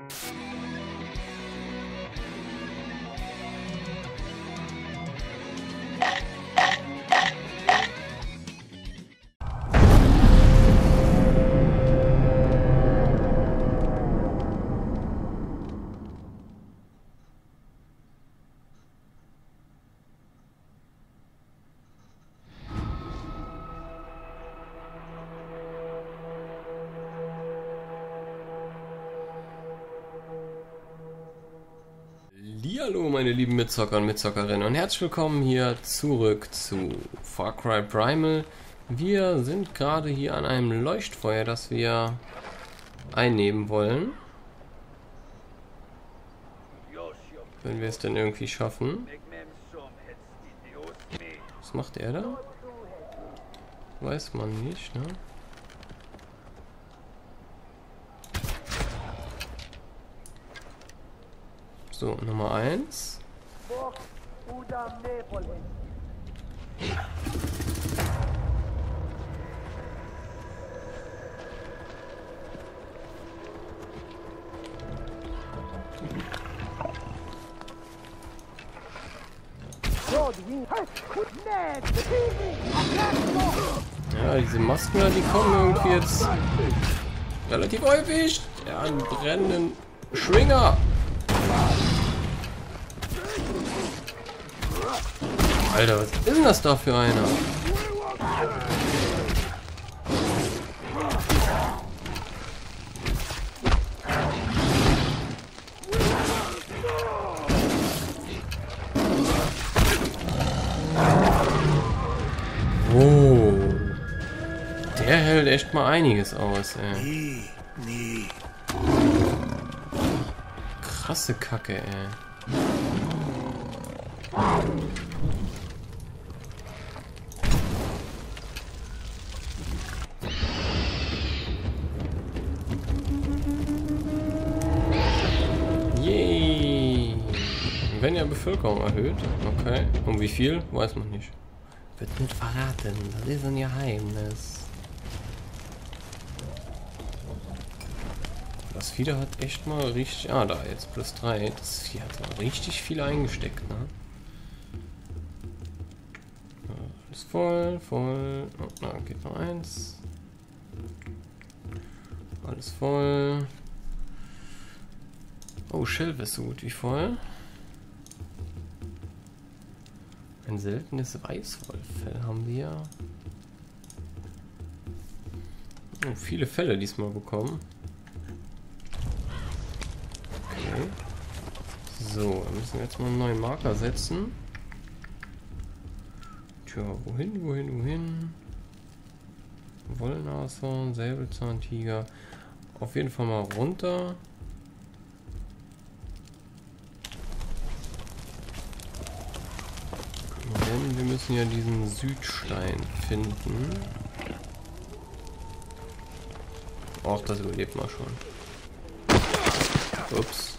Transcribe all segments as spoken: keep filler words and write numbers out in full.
Hallo meine lieben Mitzocker und Mitzockerinnen und herzlich willkommen hier zurück zu Far Cry Primal. Wir sind gerade hier an einem Leuchtfeuer, das wir einnehmen wollen. Wenn wir es denn irgendwie schaffen. Was macht er da? Weiß man nicht, ne? So, Nummer eins. Ja, diese Masken, die kommen irgendwie jetzt relativ häufig. Ja, einen brennenden Schwinger. Alter, was ist denn das da für einer? Oh. Der hält echt mal einiges aus, ey. Krasse Kacke, ey. Yay! Wenn ja Bevölkerung erhöht. Okay. Um wie viel? Weiß man nicht. Wird nicht verraten. Das ist ein Geheimnis. Das Vieh hat echt mal richtig... Ah, da jetzt plus drei. Das Vieh hat mal richtig viel eingesteckt, ne? Alles voll, voll. Oh, da geht noch eins. Alles voll. Oh, Schilf ist so gut wie voll. Ein seltenes Weißwollfell haben wir. Oh, viele Fälle diesmal bekommen. Okay. So, dann müssen wir jetzt mal einen neuen Marker setzen. Tja, wohin, wohin, wohin? Wollnashorn, Säbelzahntiger. Auf jeden Fall mal runter. Denn wir müssen ja diesen Südstein finden. Ach, das überlebt man schon. Ups.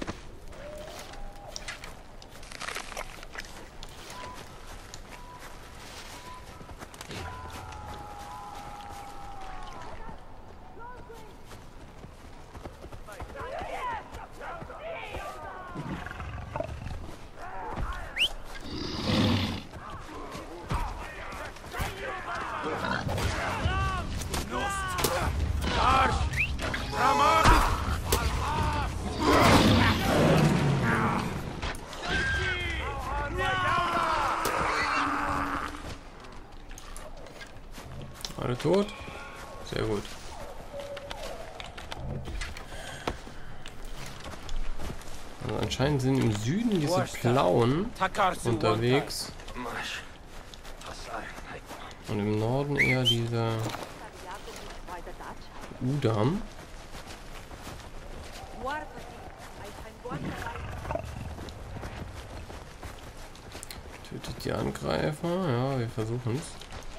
Alle tot? Sehr gut. Also anscheinend sind im Süden diese Plauen unterwegs. Und im Norden eher dieser Udam. Tötet die Angreifer. Ja, wir versuchen es.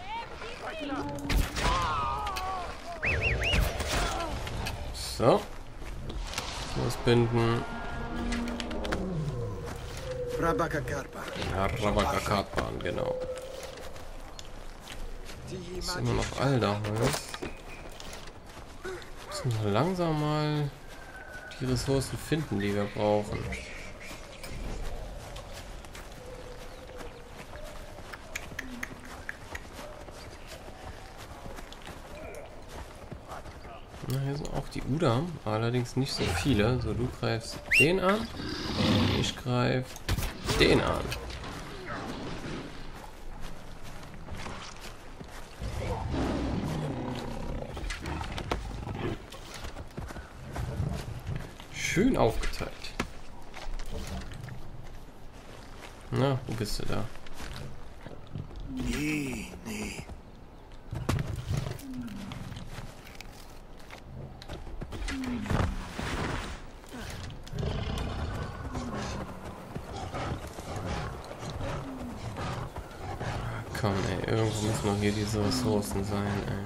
So. Ausbinden. Ja, Rabakakarpan, genau. Das ist immer noch Alderholz. Müssen wir langsam mal die Ressourcen finden, die wir brauchen. Na, hier sind auch die Udam, allerdings nicht so viele. So, du greifst den an. Ich greife den an. Schön aufgeteilt. Na, wo bist du da? Nee, nee. Komm, ey, irgendwo müssen noch hier diese Ressourcen sein, ey.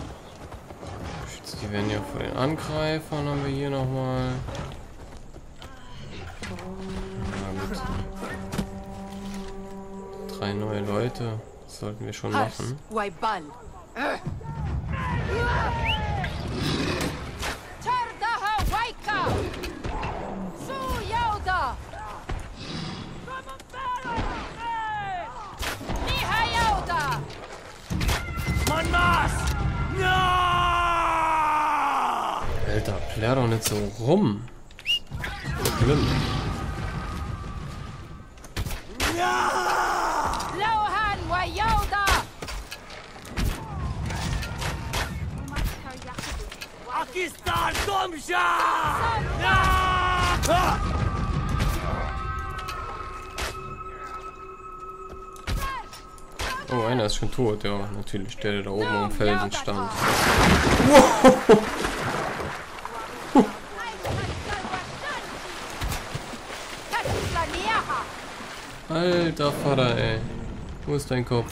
Die werden ja vor den Angreifern, haben wir hier nochmal. Na gut. Drei neue Leute. Das sollten wir schon machen. Alter, plär doch nicht so rum. Schlimm. Oh, einer ist schon tot, ja, natürlich, der, der da oben am Felsen stand. Wow. Alter Vater, ey. Wo ist dein Kopf?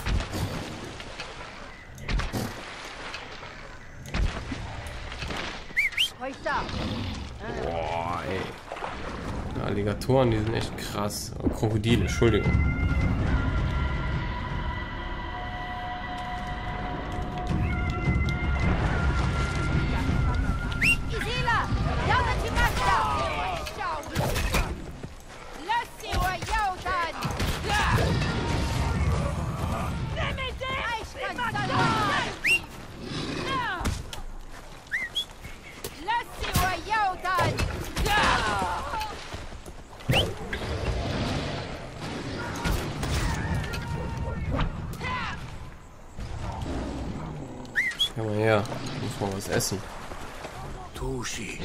Boah, ey. Die Alligatoren, die sind echt krass. Oh, Krokodile, Entschuldigung. Komm mal her, ich muss mal was essen. Tushi.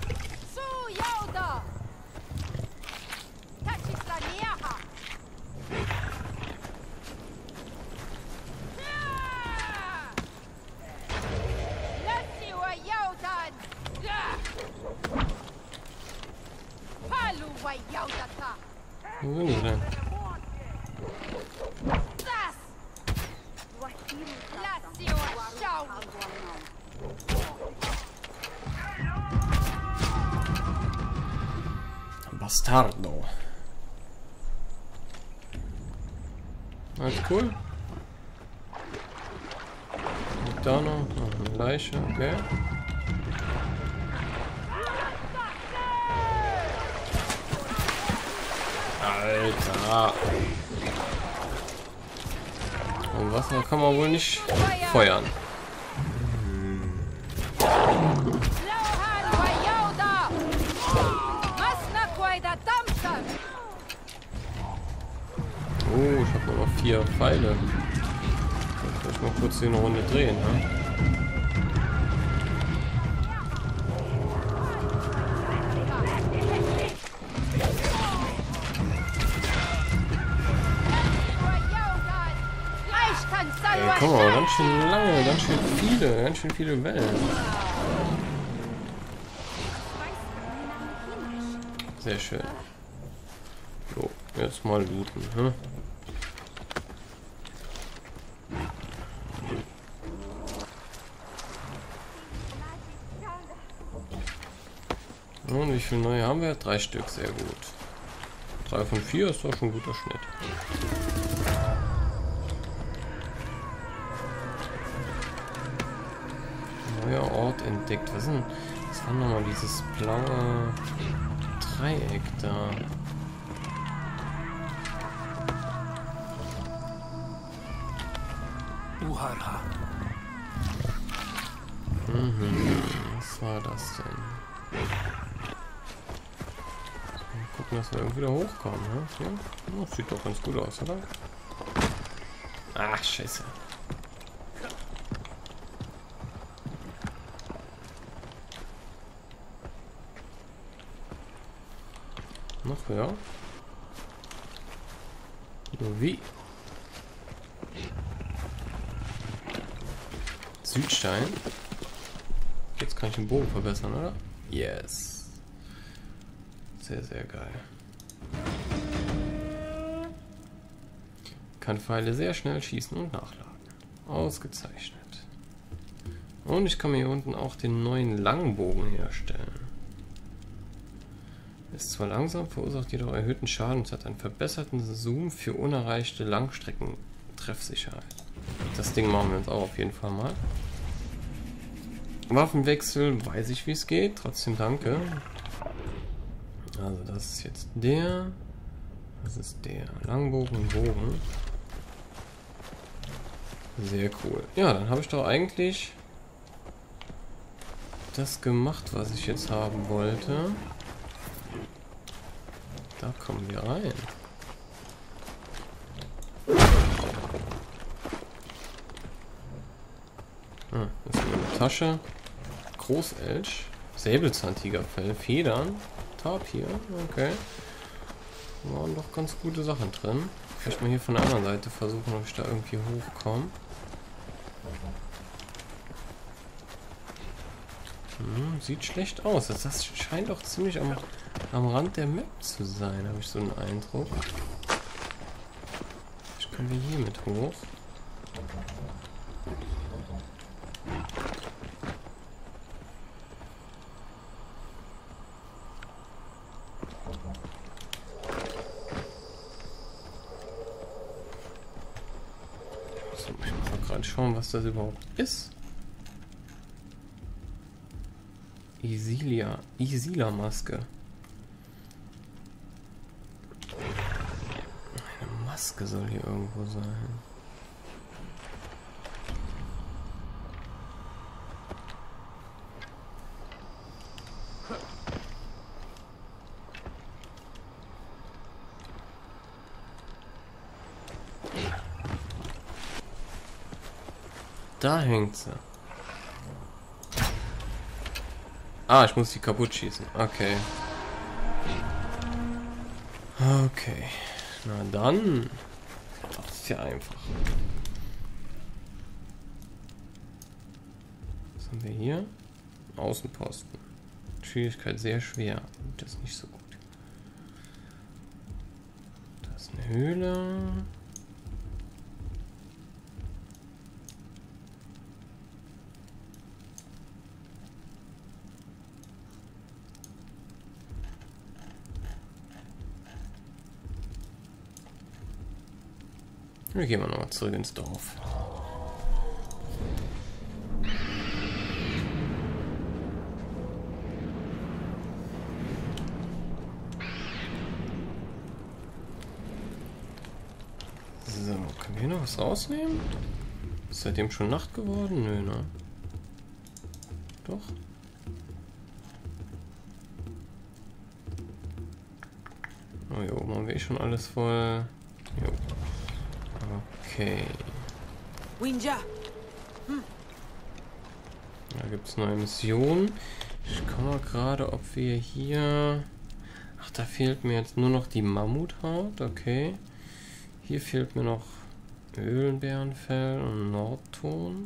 Wo sind die denn? Bastardo. Alles cool. Und da noch, noch eine Leiche, okay. Alter. Und Wasser kann man wohl nicht feuern. Oh, ich habe nur noch vier Pfeile. Vielleicht mal kurz eine Runde drehen, ne? Ey, komm mal, ganz schön lange, ganz schön viele, ganz schön viele Wellen. Sehr schön. So, jetzt mal looten, hm? Und wie viele neue haben wir? Drei Stück, sehr gut. Drei von vier ist doch schon ein guter Schnitt. Neuer Ort entdeckt. Was ist denn? Das Was war nochmal dieses blaue Dreieck da? Uharha. Mhm. Was war das denn? Mal gucken, dass wir irgendwie da hochkommen. Ne? Hier? Oh, sieht doch ganz gut aus, oder? Ach, scheiße. Noch höher. Nur wie? Südstein. Jetzt kann ich den Bogen verbessern, oder? Yes. Sehr, sehr geil. Kann Pfeile sehr schnell schießen und nachladen. Ausgezeichnet. Und ich kann mir hier unten auch den neuen Langbogen herstellen. Ist zwar langsam, verursacht jedoch erhöhten Schaden und hat einen verbesserten Zoom für unerreichte Langstrecken-Treffsicherheit. Das Ding machen wir uns auch auf jeden Fall mal. Waffenwechsel, weiß ich wie es geht, trotzdem danke. Also das ist jetzt der. Das ist der Langbogen und Bogen. Sehr cool. Ja, dann habe ich doch eigentlich das gemacht, was ich jetzt haben wollte. Da kommen wir rein. Ah, das ist eine Tasche. Großelch. Säbelzahntigerfell. Federn. Tapir. Okay. Waren doch ganz gute Sachen drin. Vielleicht mal hier von der anderen Seite versuchen, ob ich da irgendwie hochkomme. Hm, sieht schlecht aus. Das, das scheint doch ziemlich am, am Rand der Map zu sein, habe ich so einen Eindruck. Ich komme hier mit hoch. So, ich muss mal gerade schauen, was das überhaupt ist. Isilia, Isila-Maske. Eine Maske soll hier irgendwo sein. Da hängt sie. Ah, ich muss die kaputt schießen. Okay. Okay. Na dann. Das ist ja einfach. Was haben wir hier? Außenposten. Schwierigkeit sehr schwer. Das ist nicht so gut. Das ist eine Höhle. Wir gehen mal nochmal zurück ins Dorf. So, können wir hier noch was rausnehmen? Ist seitdem schon Nacht geworden? Nö, ne? Doch. Oh jo, machen wir eh schon alles voll. Jo. Okay. Winja. Hm. Da gibt es neue Missionen. Ich komme mal gerade, ob wir hier... Ach, da fehlt mir jetzt nur noch die Mammuthaut. Okay. Hier fehlt mir noch Höhlenbärenfell und Nordton.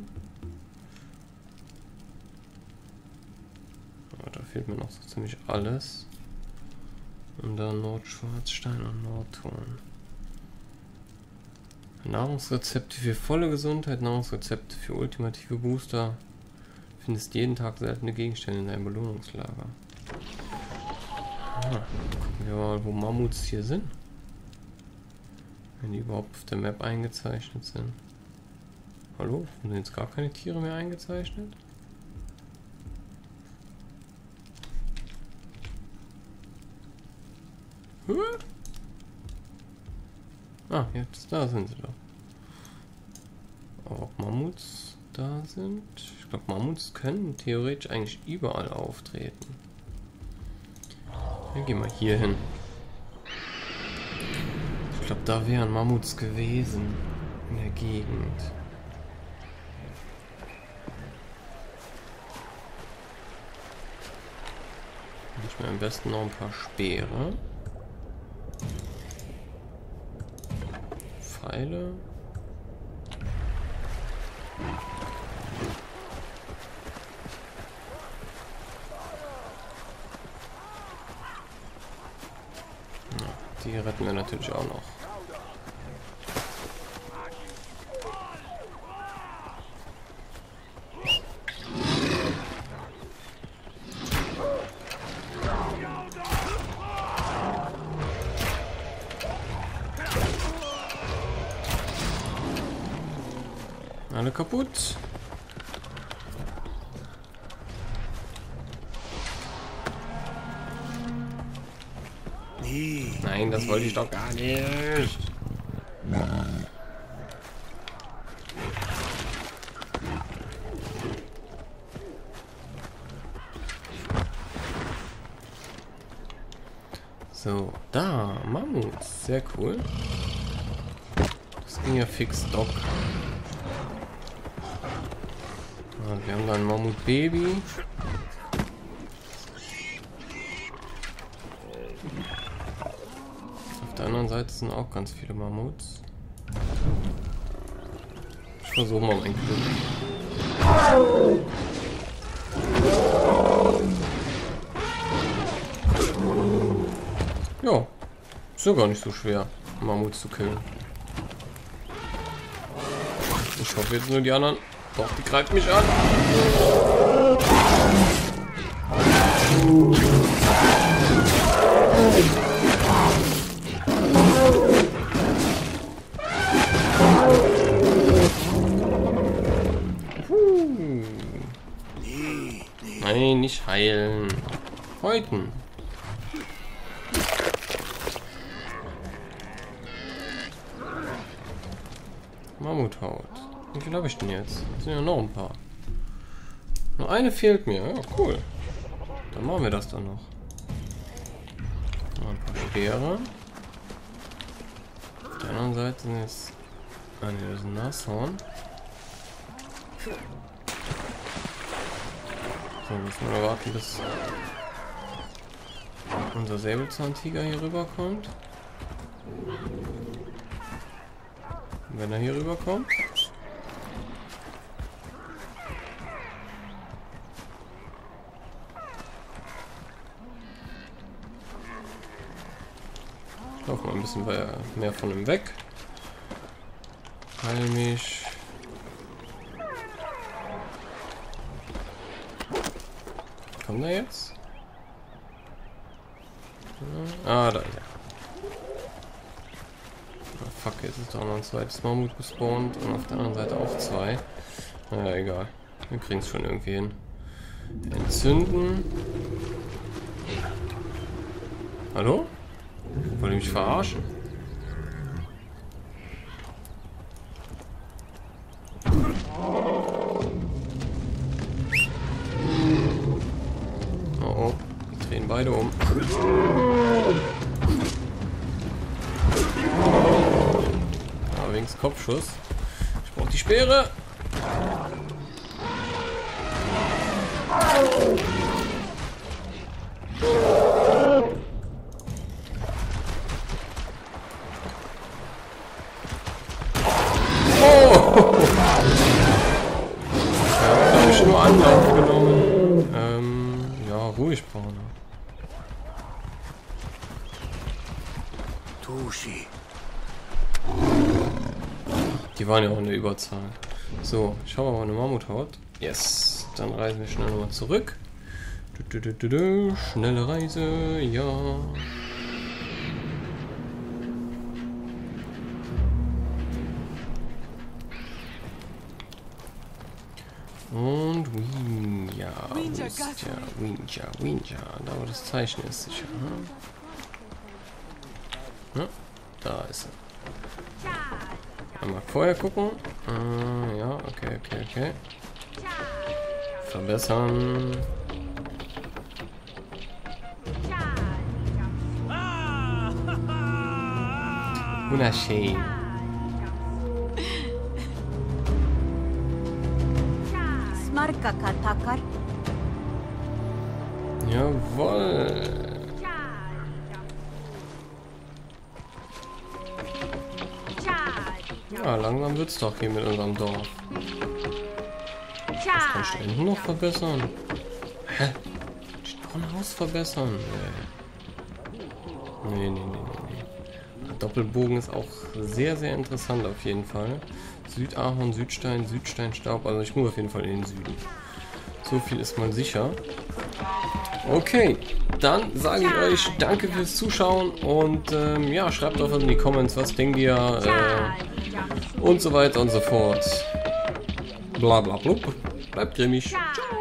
Oh, da fehlt mir noch so ziemlich alles. Und dann Nordschwarzstein und Nordton. Nahrungsrezepte für volle Gesundheit, Nahrungsrezepte für ultimative Booster. Findest jeden Tag seltene Gegenstände in deinem Belohnungslager. Ah, gucken wir mal, wo Mammuts hier sind. Wenn die überhaupt auf der Map eingezeichnet sind. Hallo? Sind jetzt gar keine Tiere mehr eingezeichnet? Hm? Ah, jetzt da sind sie doch. Aber ob Mammuts da sind? Ich glaube, Mammuts können theoretisch eigentlich überall auftreten. Dann gehen wir hier hin. Ich glaube, da wären Mammuts gewesen in der Gegend. Ich mir am besten noch ein paar Speere. Pfeile. Ja, die retten wir natürlich auch noch. Alle kaputt. Nie. Nein, das wollte ich doch gar nicht. So, da, Mammut. Sehr cool. Das ging ja fix doch. Wir haben da ein Mammut-Baby. Auf der anderen Seite sind auch ganz viele Mammuts. Ich versuche mal mein Glück. Ja, ist ja gar nicht so schwer, Mammuts zu killen. Ich hoffe jetzt nur die anderen. Doch, die greift mich an. Puh. Nein, nicht heilen. Häuten. Mammuthaut. Wie viel habe ich denn jetzt? Das sind ja noch ein paar. Nur eine fehlt mir. Ja, cool. Dann machen wir das dann noch. Noch ein paar Speere. Auf der anderen Seite sind jetzt... Ah ne, das ist ein Nashorn. So, müssen wir warten, bis unser Säbelzahntiger hier rüberkommt. Und wenn er hier rüberkommt... Lauf mal ein bisschen mehr von ihm weg. Heil mich. Kommt er jetzt? Ah, da ist er. Oh, fuck, jetzt ist doch noch ein zweites Mammut gespawnt und auf der anderen Seite auch zwei. Naja, egal. Wir kriegen es schon irgendwie hin. Entzünden. Hallo? Wollt ihr mich verarschen? Oh oh, die drehen beide um. Ja, wegen des Kopfschuss. Ich brauche die Speere. Nur Anlauf genommen. Ähm, ja, ruhig, Brauner. Tushi. Die waren ja auch in der Überzahl. So, ich habe aber eine Mammuthaut. Yes. Dann reisen wir schnell nochmal zurück. Du, du, du, du, du. Schnelle Reise, ja. Und Winja. Winja, Winja, Winja. Da, wo das Zeichen ist, sicher. Hm? Ja, da ist er. Einmal vorher gucken. Äh, ja, okay, okay, okay. Verbessern. Wunderschön. Smarka Katakar. Jawohl. Ja, langsam wird's doch hier mit unserem Dorf. Was kann ich da hinten noch verbessern? Hä? Noch ein Haus verbessern? Nee. Nee, nee, nee, nee, nee. Der Doppelbogen ist auch sehr, sehr interessant auf jeden Fall. Südahorn, Südstein, Südsteinstaub. Also ich muss auf jeden Fall in den Süden. So viel ist mal sicher. Okay, dann sage ich euch danke fürs Zuschauen und ähm, ja, schreibt doch was in die Comments, was denkt ihr äh, und so weiter und so fort. Bla bla blub. Bleibt grimmig. Ciao.